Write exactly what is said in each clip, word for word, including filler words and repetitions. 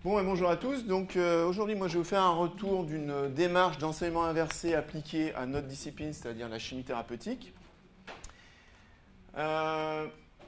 Bon, et bonjour à tous. Donc euh, aujourd'hui, moi, je vais vous faire un retour d'une démarche d'enseignement inversé appliquée à notre discipline, c'est-à-dire la chimie thérapeutique. Euh,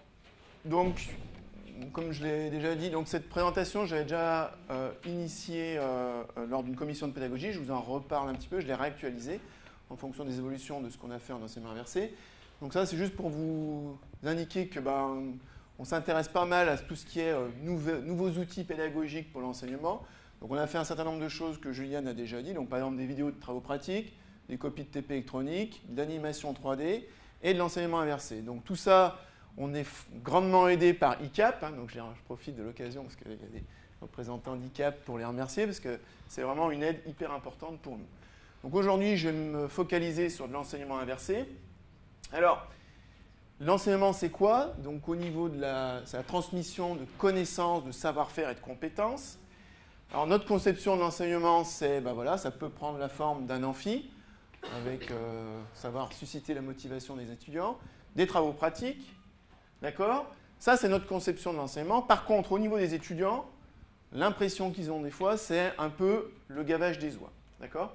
donc, comme je l'ai déjà dit, donc cette présentation, j'avais déjà euh, initiée euh, lors d'une commission de pédagogie. Je vous en reparle un petit peu. Je l'ai réactualisée en fonction des évolutions de ce qu'on a fait en enseignement inversé. Donc ça, c'est juste pour vous indiquer que ben, on s'intéresse pas mal à tout ce qui est euh, nouveau, nouveaux outils pédagogiques pour l'enseignement. Donc on a fait un certain nombre de choses que Juliane a déjà dit, donc par exemple des vidéos de travaux pratiques, des copies de T P électroniques, de l'animation trois D et de l'enseignement inversé. Donc tout ça, on est grandement aidé par I C A P, hein, donc je profite de l'occasion parce qu'il y a des représentants d'I C A P pour les remercier parce que c'est vraiment une aide hyper importante pour nous. Donc aujourd'hui, je vais me focaliser sur de l'enseignement inversé. Alors, l'enseignement, c'est quoi? Donc, au niveau de la, c'est la transmission de connaissances, de savoir-faire et de compétences. Alors, notre conception de l'enseignement, c'est, ben voilà, ça peut prendre la forme d'un amphi, avec euh, savoir susciter la motivation des étudiants, des travaux pratiques, d'accord? Ça, c'est notre conception de l'enseignement. Par contre, au niveau des étudiants, l'impression qu'ils ont des fois, c'est un peu le gavage des oies, d'accord?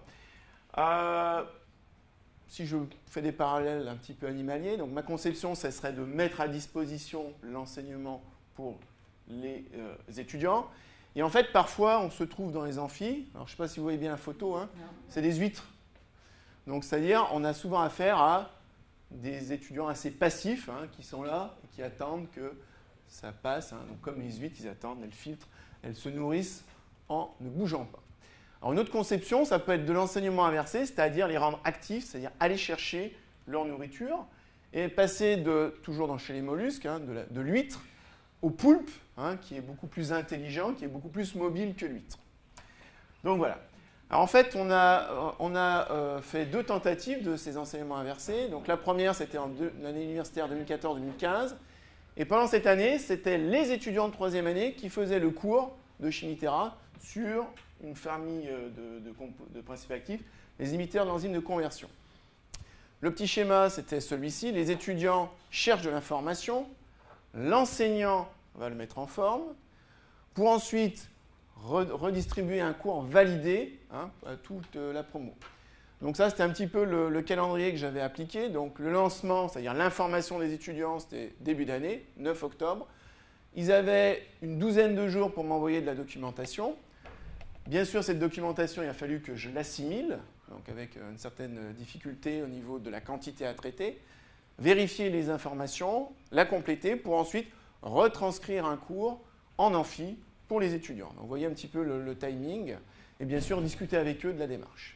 Euh, Si je fais des parallèles un petit peu animaliers, donc ma conception, ça serait de mettre à disposition l'enseignement pour les euh, étudiants. Et en fait, parfois, on se trouve dans les amphis. Alors, je ne sais pas si vous voyez bien la photo, hein, c'est des huîtres. Donc, c'est-à-dire, on a souvent affaire à des étudiants assez passifs hein, qui sont là et qui attendent que ça passe. Hein. Donc, comme les huîtres, ils attendent, elles filtrent, elles se nourrissent en ne bougeant pas. Alors, une autre conception, ça peut être de l'enseignement inversé, c'est-à-dire les rendre actifs, c'est-à-dire aller chercher leur nourriture et passer de, toujours dans chez les mollusques, hein, de, la, de l'huître au poulpe, hein, qui est beaucoup plus intelligent, qui est beaucoup plus mobile que l'huître. Donc voilà. Alors en fait, on a, on a euh, fait deux tentatives de ces enseignements inversés. Donc la première, c'était en deux, l'année universitaire deux mille quatorze deux mille quinze. Et pendant cette année, c'était les étudiants de troisième année qui faisaient le cours de chimie théra sur une famille de, de, de principes actifs, les inhibiteurs d'enzymes de conversion. Le petit schéma, c'était celui-ci. Les étudiants cherchent de l'information, l'enseignant va le mettre en forme, pour ensuite redistribuer un cours validé hein, à toute la promo. Donc ça, c'était un petit peu le, le calendrier que j'avais appliqué. Donc le lancement, c'est-à-dire l'information des étudiants, c'était début d'année, neuf octobre. Ils avaient une douzaine de jours pour m'envoyer de la documentation. Bien sûr, cette documentation, il a fallu que je l'assimile, donc avec une certaine difficulté au niveau de la quantité à traiter, vérifier les informations, la compléter pour ensuite retranscrire un cours en amphi pour les étudiants. Donc, vous voyez un petit peu le, le timing et bien sûr discuter avec eux de la démarche.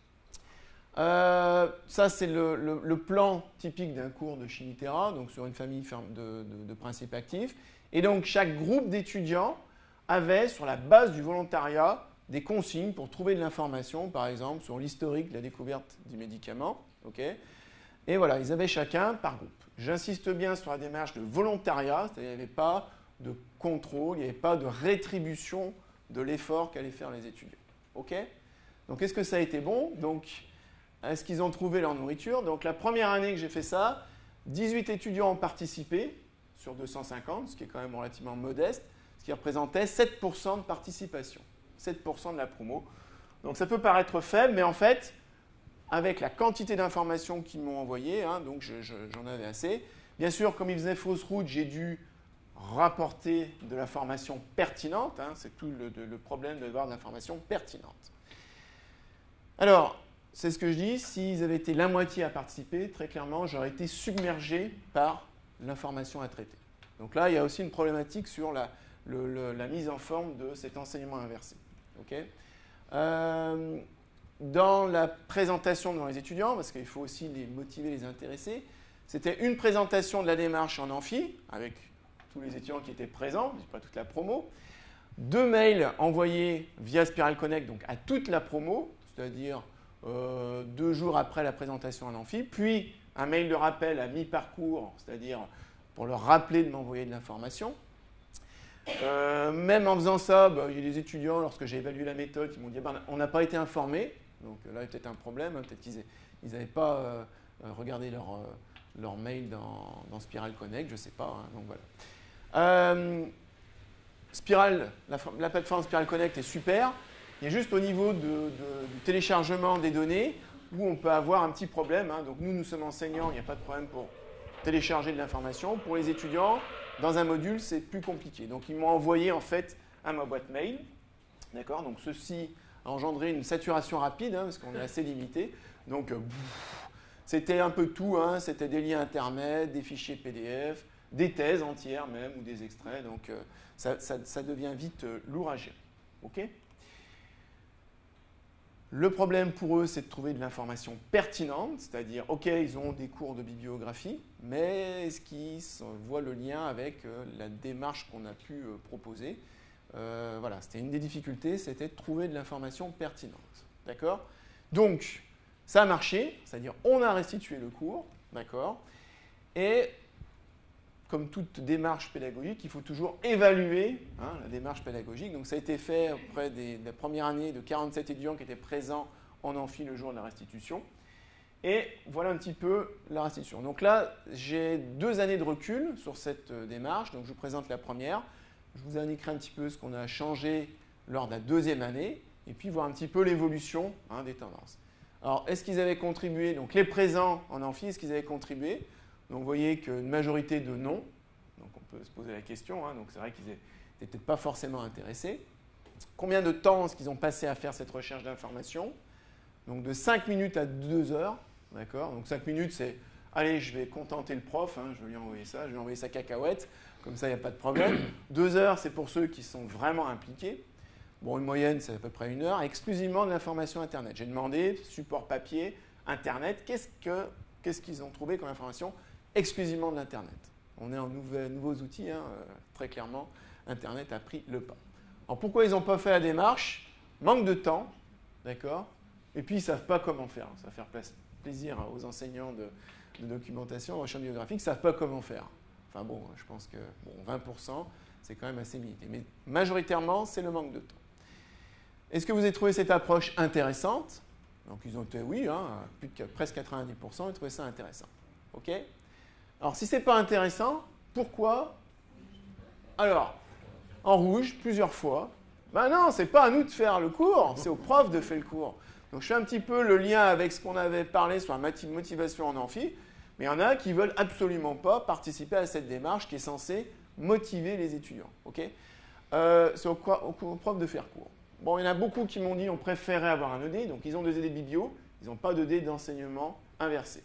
Euh, ça, c'est le, le, le plan typique d'un cours de chimie théra, donc sur une famille de, de, de principes actifs. Et donc, chaque groupe d'étudiants avait, sur la base du volontariat, des consignes pour trouver de l'information, par exemple, sur l'historique de la découverte du médicament. Okay, et voilà, ils avaient chacun par groupe. J'insiste bien sur la démarche de volontariat, c'est-à-dire qu'il n'y avait pas de contrôle, il n'y avait pas de rétribution de l'effort qu'allaient faire les étudiants. Okay, donc, est-ce que ça a été bon? Donc, est-ce qu'ils ont trouvé leur nourriture? Donc, la première année que j'ai fait ça, dix-huit étudiants ont participé sur deux cent cinquante, ce qui est quand même relativement modeste, ce qui représentait sept pour cent de participation. sept pour cent de la promo. Donc ça peut paraître faible, mais en fait, avec la quantité d'informations qu'ils m'ont envoyées, hein, donc je, je, j'en avais assez. Bien sûr, comme ils faisaient fausse route, j'ai dû rapporter de l'information pertinente. Hein, c'est tout le, le problème d'avoir de l'information pertinente. Alors, c'est ce que je dis, s'ils avaient été la moitié à participer, très clairement, j'aurais été submergé par l'information à traiter. Donc là, il y a aussi une problématique sur la, le, le, la mise en forme de cet enseignement inversé. Okay, euh, dans la présentation devant les étudiants, parce qu'il faut aussi les motiver, les intéresser, c'était une présentation de la démarche en amphi, avec tous les étudiants qui étaient présents, pas toute la promo, deux mails envoyés via Spiral Connect donc à toute la promo, c'est-à-dire euh, deux jours après la présentation en amphi, puis un mail de rappel à mi-parcours, c'est-à-dire pour leur rappeler de m'envoyer de l'information. Euh, même en faisant ça, bah, il y a des étudiants, lorsque j'ai évalué la méthode, qui m'ont dit bah, on n'a pas été informés. Donc là, il y a peut-être un problème. Hein, peut-être qu'ils n'avaient pas euh, regardé leur, euh, leur mail dans, dans Spiral Connect, je ne sais pas. Hein, donc voilà. Euh, Spirale, la, la plateforme Spiral Connect est super. Il y a juste au niveau de, de, du téléchargement des données où on peut avoir un petit problème. Hein. Donc nous, nous sommes enseignants, il n'y a pas de problème pour télécharger de l'information. Pour les étudiants, dans un module, c'est plus compliqué. Donc ils m'ont envoyé en fait à ma boîte mail. D'accord. Donc ceci a engendré une saturation rapide, hein, parce qu'on est assez limité. Donc euh, c'était un peu tout. Hein. C'était des liens internet, des fichiers P D F, des thèses entières même, ou des extraits. Donc euh, ça, ça, ça devient vite euh, lourd à gérer. OK ? Le problème pour eux, c'est de trouver de l'information pertinente, c'est-à-dire, OK, ils ont des cours de bibliographie, mais est-ce qu'ils voient le lien avec euh, la démarche qu'on a pu euh, proposer? euh, Voilà, c'était une des difficultés, c'était de trouver de l'information pertinente. D'accord? Donc, ça a marché, c'est-à-dire, on a restitué le cours, d'accord? Et comme toute démarche pédagogique, il faut toujours évaluer hein, la démarche pédagogique. Donc ça a été fait auprès des, de la première année de quarante-sept étudiants qui étaient présents en amphi le jour de la restitution. Et voilà un petit peu la restitution. Donc là, j'ai deux années de recul sur cette démarche. Donc je vous présente la première. Je vous indiquerai un petit peu ce qu'on a changé lors de la deuxième année et puis voir un petit peu l'évolution hein, des tendances. Alors, est-ce qu'ils avaient contribué? Donc les présents en amphi, est-ce qu'ils avaient contribué? Donc vous voyez qu'une majorité de non, donc on peut se poser la question, hein, donc c'est vrai qu'ils n'étaient peut-être pas forcément intéressés. Combien de temps est-ce qu'ils ont passé à faire cette recherche d'information? Donc de cinq minutes à deux heures, d'accord? Donc cinq minutes c'est, allez je vais contenter le prof, hein, je vais lui envoyer ça, je vais lui envoyer sa cacahuète, comme ça il n'y a pas de problème. deux heures c'est pour ceux qui sont vraiment impliqués. Bon, une moyenne c'est à peu près une heure, exclusivement de l'information Internet. J'ai demandé, support papier, Internet, qu'est-ce que, qu'est-ce qu'ils ont trouvé comme information? Exclusivement de l'Internet. On est en nouvel, nouveaux outils, hein, euh, très clairement, Internet a pris le pas. Alors pourquoi ils n'ont pas fait la démarche? Manque de temps, d'accord? Et puis ils ne savent pas comment faire. Ça va faire plaisir aux enseignants de, de documentation, de recherche bibliographique, ils ne savent pas comment faire. Enfin bon, je pense que bon, vingt pour cent, c'est quand même assez limité. Mais majoritairement, c'est le manque de temps. Est-ce que vous avez trouvé cette approche intéressante? Donc ils ont été, oui, hein, plus de presque quatre-vingt-dix pour cent, ils ont trouvé ça intéressant. OK? Alors, si ce n'est pas intéressant, pourquoi? Alors, en rouge, plusieurs fois. Ben non, ce n'est pas à nous de faire le cours, c'est au prof de faire le cours. Donc, je fais un petit peu le lien avec ce qu'on avait parlé sur la motivation en amphi, mais il y en a qui ne veulent absolument pas participer à cette démarche qui est censée motiver les étudiants. Okay? Euh, c'est au, au, au prof de faire cours. Bon, il y en a beaucoup qui m'ont dit qu'on préférait avoir un E D, donc ils ont des E D biblio, ils n'ont pas d'E D d'enseignement inversé.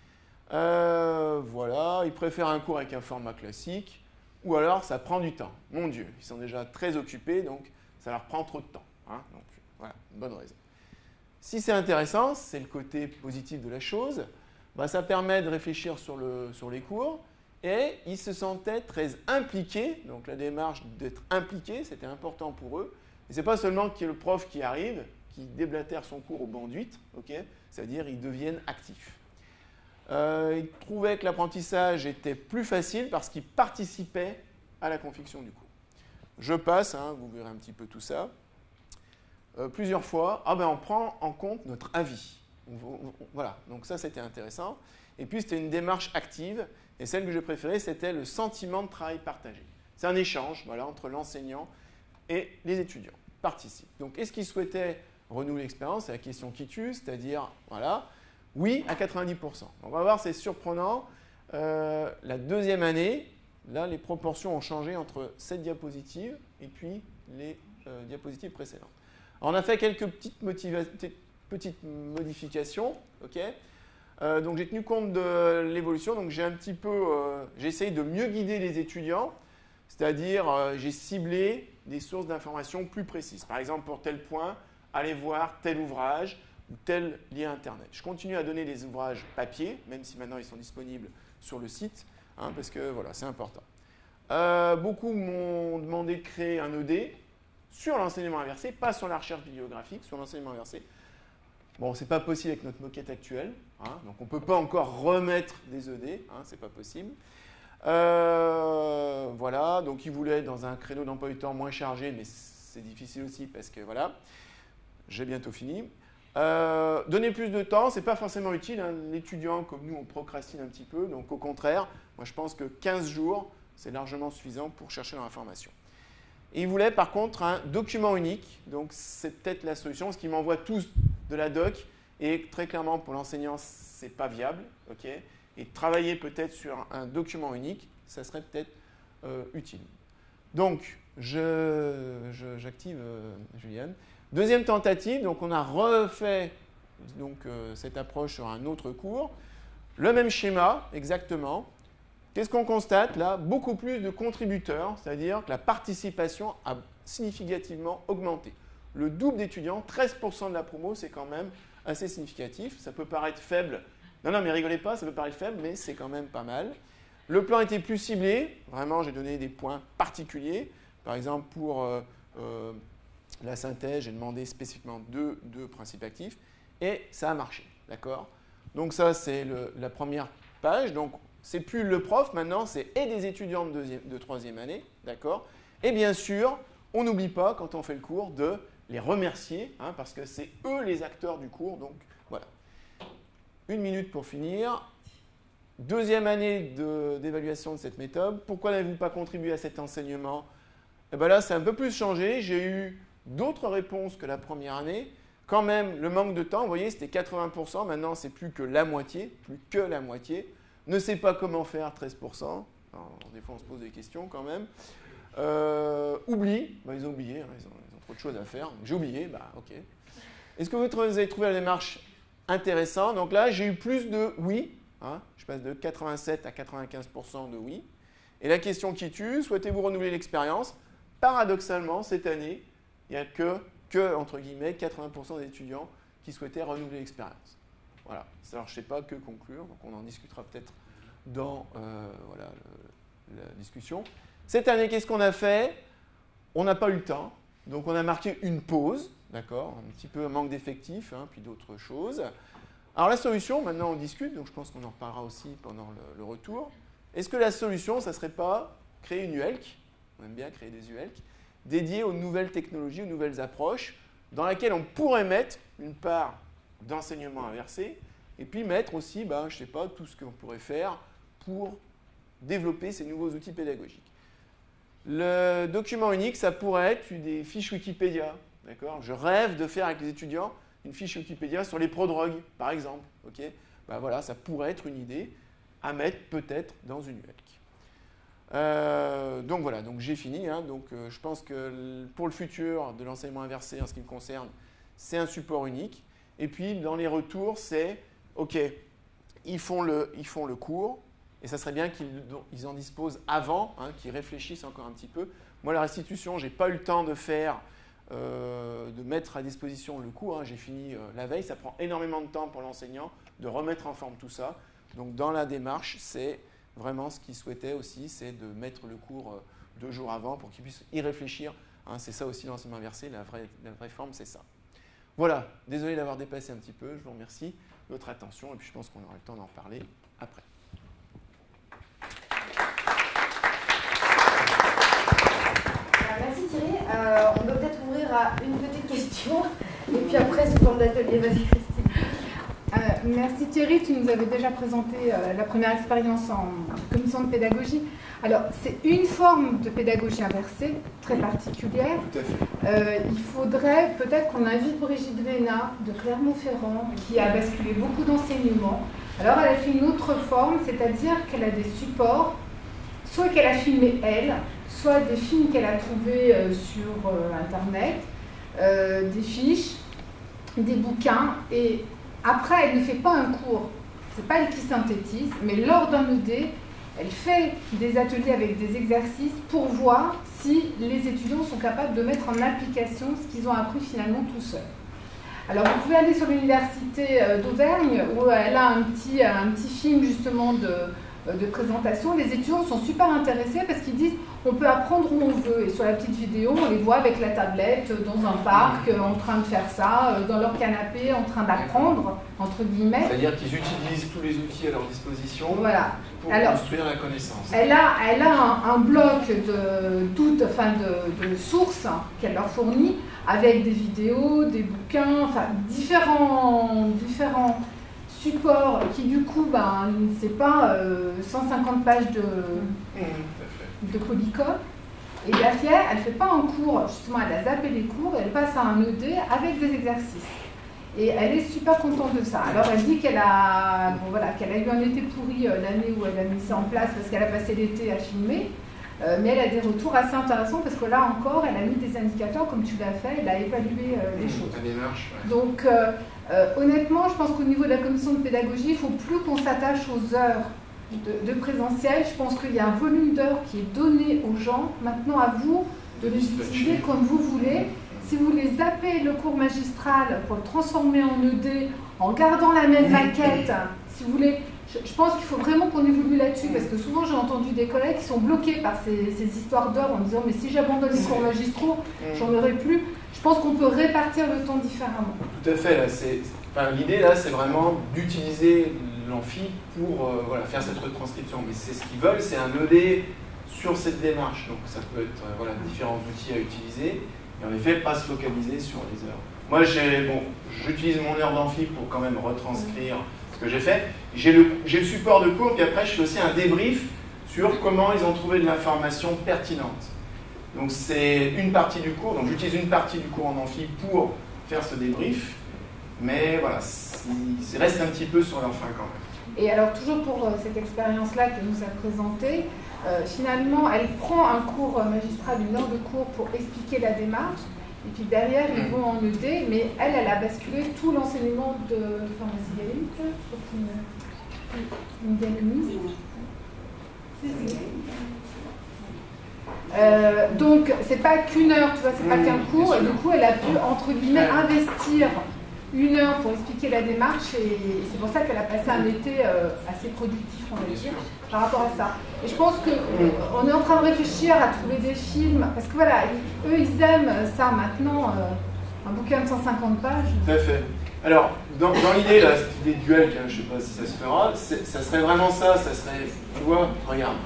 Euh, voilà, ils préfèrent un cours avec un format classique, ou alors ça prend du temps. Mon Dieu, ils sont déjà très occupés, donc ça leur prend trop de temps. Hein, donc voilà, une bonne raison. Si c'est intéressant, c'est le côté positif de la chose, bah, ça permet de réfléchir sur, le, sur les cours, et ils se sentaient très impliqués, donc la démarche d'être impliqués, c'était important pour eux. Et ce n'est pas seulement qu'il y ait le prof qui arrive, qui déblatère son cours au banc d'huître, okay, c'est-à-dire ils deviennent actifs. Euh, ils trouvaient que l'apprentissage était plus facile parce qu'ils participaient à la confection du cours. Je passe, hein, vous verrez un petit peu tout ça. Euh, plusieurs fois, ah ben on prend en compte notre avis. Voilà, donc ça c'était intéressant. Et puis c'était une démarche active, et celle que j'ai préférée, c'était le sentiment de travail partagé. C'est un échange voilà, entre l'enseignant et les étudiants. Participent. Donc est-ce qu'ils souhaitaient renouveler l'expérience? C'est la question qui tue, c'est-à-dire, voilà, oui à quatre-vingt-dix pour cent. On va voir, c'est surprenant. Euh, la deuxième année, là, les proportions ont changé entre cette diapositive et puis les euh, diapositives précédentes. Alors, on a fait quelques petites, petites modifications. Okay, euh, donc, j'ai tenu compte de l'évolution. Donc, j'ai un petit peu, euh, j'ai essayé de mieux guider les étudiants, c'est-à-dire, euh, j'ai ciblé des sources d'informations plus précises. Par exemple, pour tel point, allez voir tel ouvrage ou tel lien Internet. Je continue à donner des ouvrages papier, même si maintenant ils sont disponibles sur le site, hein, parce que voilà, c'est important. Euh, beaucoup m'ont demandé de créer un E D sur l'enseignement inversé, pas sur la recherche bibliographique, sur l'enseignement inversé. Bon, ce n'est pas possible avec notre moquette actuelle, hein, donc on ne peut pas encore remettre des E D, hein, ce n'est pas possible. Euh, voilà, donc ils voulaient dans un créneau d'emploi du temps moins chargé, mais c'est difficile aussi parce que voilà, j'ai bientôt fini. Euh, donner plus de temps, ce n'est pas forcément utile. Hein. L'étudiant, comme nous, on procrastine un petit peu. Donc, au contraire, moi, je pense que quinze jours, c'est largement suffisant pour chercher l'information. Et ils voulaient par contre un document unique. Donc c'est peut-être la solution, parce qu'ils m'envoient tous de la doc. Et très clairement, pour l'enseignant, ce n'est pas viable. Okay, et travailler peut-être sur un document unique, ça serait peut-être euh, utile. Donc, j'active euh, Juliane. Deuxième tentative, donc on a refait donc, euh, cette approche sur un autre cours. Le même schéma, exactement. Qu'est-ce qu'on constate là? Beaucoup plus de contributeurs, c'est-à-dire que la participation a significativement augmenté. Le double d'étudiants, treize pour cent de la promo, c'est quand même assez significatif. Ça peut paraître faible. Non, non, mais rigolez pas, ça peut paraître faible, mais c'est quand même pas mal. Le plan était plus ciblé. Vraiment, j'ai donné des points particuliers. Par exemple, pour euh, euh, la synthèse, j'ai demandé spécifiquement deux, deux principes actifs. Et ça a marché. D'accord? Donc ça, c'est la première page. Donc, c'est plus le prof, maintenant, c'est et des étudiants de, deuxième, de troisième année. D'accord? Et bien sûr, on n'oublie pas, quand on fait le cours, de les remercier, hein, parce que c'est eux les acteurs du cours. Donc, voilà. Une minute pour finir. Deuxième année d'évaluation de, de cette méthode. Pourquoi n'avez-vous pas contribué à cet enseignement? Et bien là, c'est un peu plus changé. J'ai eu d'autres réponses que la première année. Quand même, le manque de temps, vous voyez, c'était quatre-vingts pour cent. Maintenant, c'est plus que la moitié. Plus que la moitié. Ne sait pas comment faire, treize pour cent. Alors, des fois, on se pose des questions quand même. Euh, oublie. Ben, ils ont oublié. Hein, ils, ont, ils ont trop de choses à faire. J'ai oublié. Bah, OK. Est-ce que vous avez trouvé la démarche intéressante? Donc là, j'ai eu plus de oui. Hein, je passe de quatre-vingt-sept à quatre-vingt-quinze pour cent de oui. Et la question qui tue, souhaitez-vous renouveler l'expérience? Paradoxalement, cette année, il n'y a que, que, entre guillemets, quatre-vingts pour cent des étudiants qui souhaitaient renouveler l'expérience. Voilà. Alors, je ne sais pas que conclure, donc on en discutera peut-être dans euh, voilà, le, la discussion. Cette année, qu'est-ce qu'on a fait? On n'a pas eu le temps, donc on a marqué une pause, d'accord? Un petit peu un manque d'effectifs, hein, puis d'autres choses. Alors la solution, maintenant on discute, donc je pense qu'on en reparlera aussi pendant le, le retour. Est-ce que la solution, ça ne serait pas créer une U L C, on aime bien créer des U L C, dédiées aux nouvelles technologies, aux nouvelles approches, dans laquelle on pourrait mettre une part d'enseignement inversé, et puis mettre aussi, ben, je ne sais pas, tout ce qu'on pourrait faire pour développer ces nouveaux outils pédagogiques. Le document unique, ça pourrait être des fiches Wikipédia, d'accord? Je rêve de faire avec les étudiants une fiche Wikipédia sur les prodrogues, par exemple. Okay, ben voilà, ça pourrait être une idée à mettre peut-être dans une U L C. Euh, donc voilà, donc j'ai fini. Hein, donc euh, je pense que pour le futur de l'enseignement inversé, en ce qui me concerne, c'est un support unique. Et puis dans les retours, c'est OK, ils font le, ils font le cours, et ça serait bien qu'ils en disposent avant, hein, qu'ils réfléchissent encore un petit peu. Moi, la restitution, je n'ai pas eu le temps de faire. Euh, de mettre à disposition le cours. Hein. J'ai fini euh, la veille. Ça prend énormément de temps pour l'enseignant de remettre en forme tout ça. Donc, dans la démarche, c'est vraiment ce qu'il souhaitait aussi, c'est de mettre le cours euh, deux jours avant pour qu'il puisse y réfléchir. Hein. C'est ça aussi l'enseignement inversé. La vraie, la vraie forme, c'est ça. Voilà. Désolé d'avoir dépassé un petit peu. Je vous remercie de votre attention. Et puis, je pense qu'on aura le temps d'en reparler après. Merci Thierry. Euh, on doit peut-être ouvrir à une petite question et puis après sous forme d'atelier. Vas-y Christine. Euh, merci Thierry, tu nous avais déjà présenté euh, la première expérience en commission de pédagogie. Alors c'est une forme de pédagogie inversée très particulière. Tout à fait. Euh, il faudrait peut-être qu'on invite Brigitte Vénat de Clermont-Ferrand qui a basculé beaucoup d'enseignements. Alors elle a fait une autre forme, c'est-à-dire qu'elle a des supports, soit qu'elle a filmé elle, soit des films qu'elle a trouvés euh, sur euh, Internet, euh, des fiches, des bouquins, et après, elle ne fait pas un cours, c'est pas elle qui synthétise, mais lors d'un E D, elle fait des ateliers avec des exercices pour voir si les étudiants sont capables de mettre en application ce qu'ils ont appris finalement tout seuls. Alors, vous pouvez aller sur l'université d'Auvergne, où elle a un petit, un petit film justement de... de présentation, les étudiants sont super intéressés parce qu'ils disent on peut apprendre où on veut, et sur la petite vidéo on les voit avec la tablette dans un parc en train de faire ça, dans leur canapé en train d'apprendre entre guillemets. C'est-à-dire qu'ils utilisent tous les outils à leur disposition voilà. pour Alors, construire la connaissance. Elle a, elle a un, un bloc de, de, enfin de, de sources qu'elle leur fournit avec des vidéos, des bouquins, enfin différents, différents support qui du coup, ben, c'est pas euh, cent cinquante pages de, mmh, de polycop. Et derrière, elle ne fait pas un cours, justement, elle a zappé les cours, elle passe à un E D avec des exercices. Et elle est super contente de ça. Alors elle dit qu'elle a, bon, voilà, qu'elle a eu un été pourri euh, l'année où elle a mis ça en place parce qu'elle a passé l'été à filmer. Euh, mais elle a des retours assez intéressants parce que là encore, elle a mis des indicateurs comme tu l'as fait, elle a évalué euh, les choses. La démarche, ouais. Donc euh, euh, honnêtement, je pense qu'au niveau de la commission de pédagogie, il ne faut plus qu'on s'attache aux heures de, de présentiel. Je pense qu'il y a un volume d'heures qui est donné aux gens. Maintenant à vous de les utiliser comme vous voulez. Si vous voulez zapper le cours magistral pour le transformer en E D, en gardant la même maquette, si vous voulez, je, je pense qu'il faut vraiment qu'on évolue là-dessus, parce que souvent j'ai entendu des collègues qui sont bloqués par ces, ces histoires d'heures en disant mais si j'abandonne les cours magistraux, j'en aurai plus. Je pense qu'on peut répartir le temps différemment. Tout à fait. Là, c'est, enfin, l'idée là, c'est vraiment d'utiliser l'amphi pour euh, voilà, faire cette retranscription. Mais c'est ce qu'ils veulent, c'est un E D sur cette démarche. Donc ça peut être euh, voilà, différents outils à utiliser. Et en effet, pas se focaliser sur les heures. Moi, j'ai, bon, j'utilise mon heure d'amphi pour quand même retranscrire ce que j'ai fait. J'ai le, j'ai le support de cours, puis après, je fais aussi un débrief sur comment ils ont trouvé de l'information pertinente. Donc, c'est une partie du cours. Donc, j'utilise une partie du cours en amphi pour faire ce débrief. Mais voilà, il reste un petit peu sur la fin quand même. Et alors, toujours pour euh, cette expérience-là qu'elle nous a présentée, Euh, finalement, elle prend un cours magistral, une heure de cours pour expliquer la démarche, et puis derrière, ils vont en E D, mais elle, elle a basculé tout l'enseignement de pharmacie galénique, je crois que c'est une, une galéniste. Euh, donc, c'est pas qu'une heure, tu vois, c'est pas qu'un cours, et du coup, elle a pu, entre guillemets, investir une heure pour expliquer la démarche, et c'est pour ça qu'elle a passé un été euh, assez productif, on va dire, par rapport à ça. Et je pense qu'on est en train de réfléchir à trouver des films, parce que voilà, eux, ils aiment ça maintenant, euh, un bouquin de cent cinquante pages. Tout à fait. Alors, dans, dans l'idée, là, cette idée de duel, je ne sais pas si ça se fera, ça serait vraiment ça, ça serait, tu vois, regarde,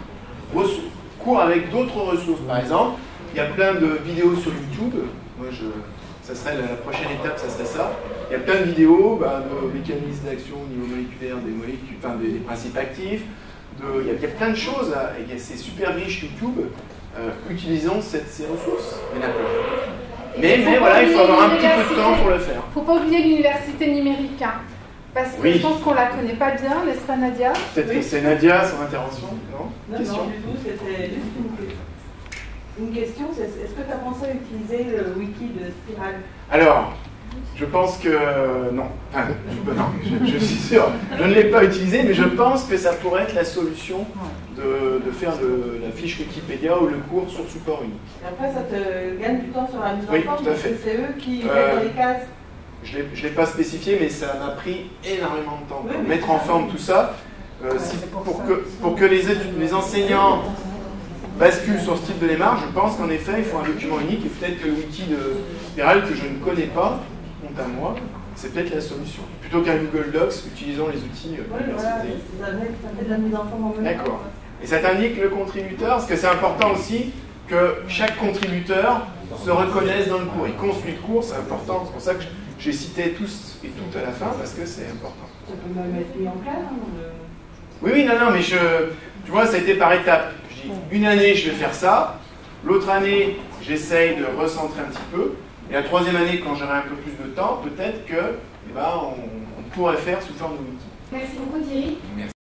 cours avec d'autres ressources, par exemple, il y a plein de vidéos sur YouTube, moi je... Ça serait la prochaine étape, ça serait ça. Il y a plein de vidéos bah, de mécanismes d'action au niveau moléculaire, des molécules, enfin des, des principes actifs. De, il, y a, il y a plein de choses, là, et c'est super riche YouTube. Euh, utilisons cette, ces ressources. Il y en a plein. Mais, mais voilà, il faut avoir un petit peu de temps pour le faire. Il ne faut pas oublier l'université numérique, hein, parce que oui. Je pense qu'on ne la connaît pas bien, n'est-ce pas Nadia? Peut-être oui. Que c'est Nadia, son intervention, non? Non, question. Non, du tout, c'était juste une question. Une question, c'est est-ce que tu as pensé à utiliser le wiki de Spiral? Alors, je pense que non. Enfin, je, non, je, je suis sûr. Je ne l'ai pas utilisé, mais je pense que ça pourrait être la solution de, de faire de la fiche Wikipédia ou le cours sur support unique. Et après, ça te gagne du temps sur la mise en oui, forme, tout à fait. C'est eux qui euh, mettent dans les cases. Je ne l'ai pas spécifié, mais ça m'a pris énormément de temps pour oui, mettre en forme tout ça. Euh, si, pour, pour, que, pour que les, les enseignants bascule sur ce type de démarche, je pense qu'en effet, il faut un document unique et peut-être que le wiki de Spiral, que je ne connais pas, honte à moi, c'est peut-être la solution. Plutôt qu'un Google Docs, utilisons les outils de oui, l'université. Voilà, ça fait de la mise en forme en même temps. D'accord. Et ça t'indique le contributeur, parce que c'est important aussi que chaque contributeur se reconnaisse dans le cours. Il construit le cours, c'est important. C'est pour ça que j'ai cité tous et toutes à la fin, parce que c'est important. Ça peut même être mis en place. Hein, de... Oui, oui, non, non, mais je, tu vois, ça a été par étapes. Une année, je vais faire ça. L'autre année, j'essaye de recentrer un petit peu. Et la troisième année, quand j'aurai un peu plus de temps, peut-être que, eh ben, on, on pourrait faire sous forme de wiki. Merci beaucoup Thierry. Merci.